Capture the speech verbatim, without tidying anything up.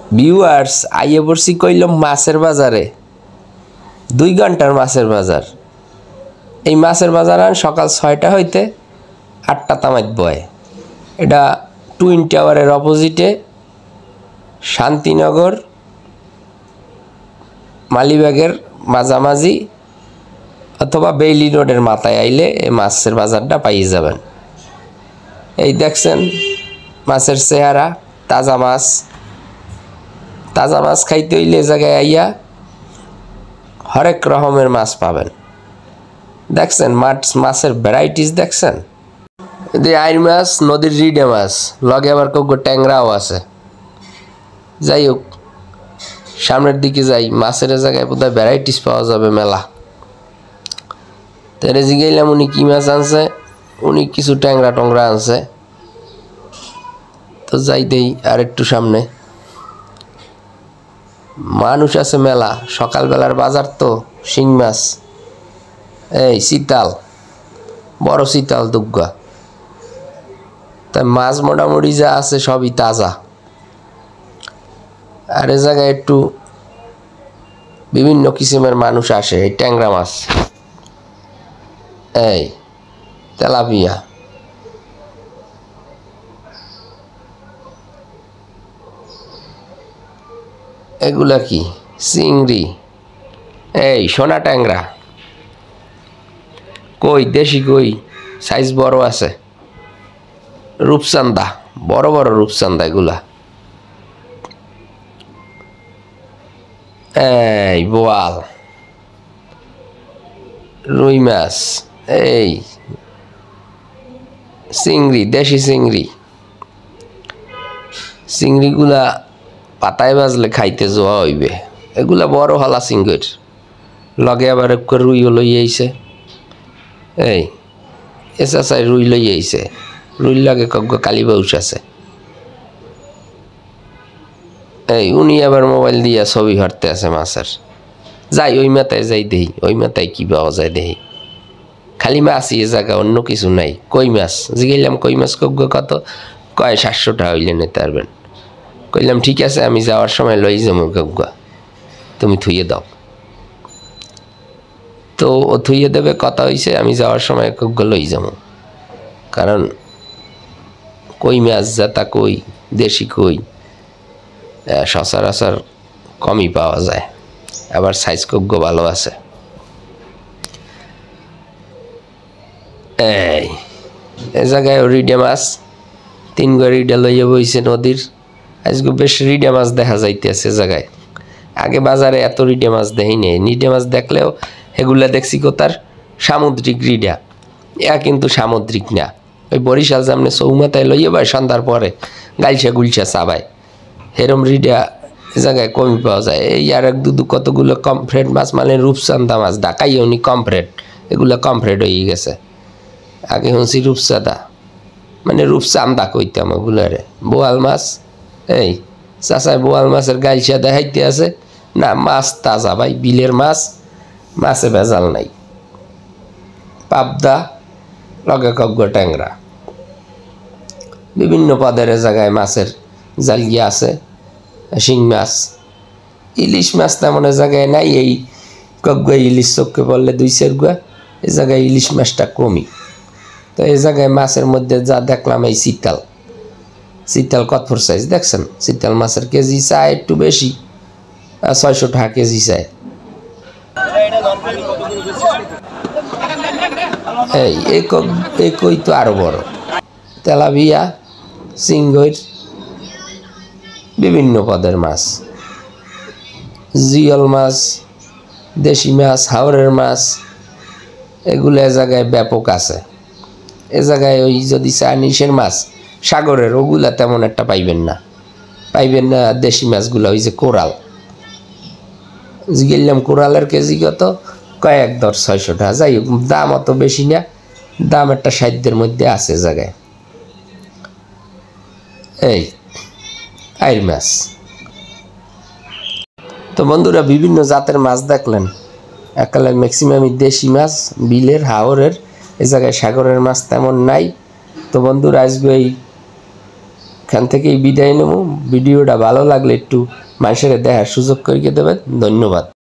Viewers আইয়ে পড়ছি কইলাম মাছের বাজারে, দুই ঘন্টার মাছের বাজার। এই মাছের বাজার আন সকাল ছয়টা হইতে আটটা তামাইত বয়। এটা টুইন টাওয়ারের অপোজিটে শান্তিনগর মালিবাগের মাঝামাঝি অথবা বেইলি রোডের মাথায় আইলে এই মাছের বাজারটা পাইয়ে যাবেন। এই দেখছেন মাছের চেহারা, তাজা মাছ। তাজা মাছ খাইতে হইলে জায়গায় আইয়া হরেক রকমের মাছ পাবেন। দেখছেন মাছ মাছের ভ্যারাইটিস দেখছেন। এই আইর মাছ, নদীর রিডে মাছ, লগে আবার কগো ট্যাংরাও আছে। যাই হোক সামনের দিকে যাই, মাছের জায়গায় বোধহয় ভ্যারাইটিস পাওয়া যাবে মেলা। তেরে জিগাইলাম উনি কী মাছ আনছে, উনি কিছু ট্যাংরা টংরা আনছে। তো যাই দেই আর একটু সামনে, মানুষ আছে মেলা। সকালবেলার বাজার তো শিং মাছ, এই শীতাল, বড় শীতাল দুগ্গা। তাই মাছ মোটামুটি যা আছে সবই তাজা। আর এ জায়গায় একটু বিভিন্ন কিসিমের মানুষ আসে। এই ট্যাংরা মাছ, এই তেলাপিয়া, এগুলা কি চিংড়ি, এই সোনা ট্যাংরা, কই দেশি কই সাইজ বড় আছে, রূপচান্দা, বড় বড় রূপচান্দা এগুলা। এই বোয়াল, রুই মাছ, এই চিংড়ি, দেশি চিংড়ি। চিংড়িগুলা পাতায় বাজলে খাইতে যাওয়া হইবে। এগুলা বড় হালা চিংড়ির, লগে আবার একটু রুইও লই আইছে। এই এসা চাই রুই লই আইছে, রুইর লাগে কগ্গ কালী বাউস আছে। এই উনি আবার মোবাইল দিয়া ছবি হাঁটতে আছে মাছের। যাই ওই মাথায় যাই দেই, ওই মাথায় কি পাওয়া যায় দেই। খালি মাছই এ জায়গা, অন্য কিছু নাই। কই মাছ জিগাইলাম, কই মাছ কগ্গ কত? কয় সাতশো টাকা হইলে নিতে পারবেন। কইলাম ঠিক আছে, আমি যাওয়ার সময় লই যাবো কগ্গ, তুমি থুইয়ে দাও। তো ও থুইয়ে দেবে, কথা হইছে আমি যাওয়ার সময় কগ্গ লই যাবো। কারণ কই মাছ যাতা কই, দেশি কই সচরাচর কমই পাওয়া যায়, আবার সাইজ কগ্গ ভালো আছে। এই এ জায়গায় রিডে মাছ, তিন গো রিডে লইয়া বইছে নদীর। আজকে বেশ রিডে মাছ দেখা যাইতেছে জায়গায়। আগে বাজারে এত রিডে মাছ দেখি নেই। রিডে মাছ দেখলেও এগুলা দেখছি কোথার সামুদ্রিক রিডা, এ কিন্তু সামুদ্রিক না। ওই বরিশাল সামনে চৌমাথায় লইয়া ভাই সন্ধ্যার পরে গাইলসা গুলসা চাবায়, হেরম রিডা এ জায়গায় কমই পাওয়া যায়। এই আর এক দুদু কতগুলো কমফ্রেট মাছ, মানে রূপচান্দা মাছ, ঢাকাই উনি কমফ্রেট, এগুলো কমফ্রেট হয়ে গেছে। আগে শুনছি রূপচাঁদা, মানে রূপচান্দা কইতাম ওগুলারে। বোয়াল মাছ, এই চাচায় বোয়াল মাছের গাইলসা দেখাইতে আছে না, মাছ তাজা ভাই, বিলের মাছ, মাছে ভেজাল নাই। পাবদা, লগে কগ্গ ট্যাংরা, বিভিন্ন পদের জায়গায় মাছের জালিয়া আছে। শিং মাছ, ইলিশ মাছ তেমন জায়গায় নাই। এই কগ্গ ইলিশ চোখে পড়লে দুই চার গুয়া, এই জায়গায় ইলিশ মাছটা কমই। তো এই জায়গায় মাছের মধ্যে যা দেখলাম, এই শীতাল, শীতাল কতফুর সাইজ দেখছেন। শীতাল মাছের কেজি চায় একটু বেশি, ছয়শো টাকা কেজি চায়। এই এই কই তো আরো বড়, তেলাপিয়া, চিংড়ির, বিভিন্ন পদের মাছ, জিয়ল মাছ, দেশি মাছ, হাওরের মাছ, এগুলো এ জায়গায় ব্যাপক আছে। এ জায়গায় ওই যদি চাইনিজের মাছ সাগরের, ওগুলা তেমন একটা পাইবেন না। পাইবেন না দেশি মাছগুলো, ওই যে কোরাল, গেলাম কোরালের কেজি কত, কয়েক দর ছয়শো টাকা। যাই হোক দাম অত বেশি না, দাম একটা সাধ্যের মধ্যে আছে জায়গায়। এই আইর মাছ। তো বন্ধুরা বিভিন্ন জাতের মাছ দেখলেন, একালে ম্যাক্সিমামই দেশি মাছ, বিলের, হাওরের। এই জায়গায় সাগরের মাছ তেমন নাই। তো বন্ধুরা আজকে এই এখান থেকেই বিদায় নেব। ভিডিওটা ভালো লাগলে একটু মানুষের দেখার সুযোগ করে দেবেন। ধন্যবাদ।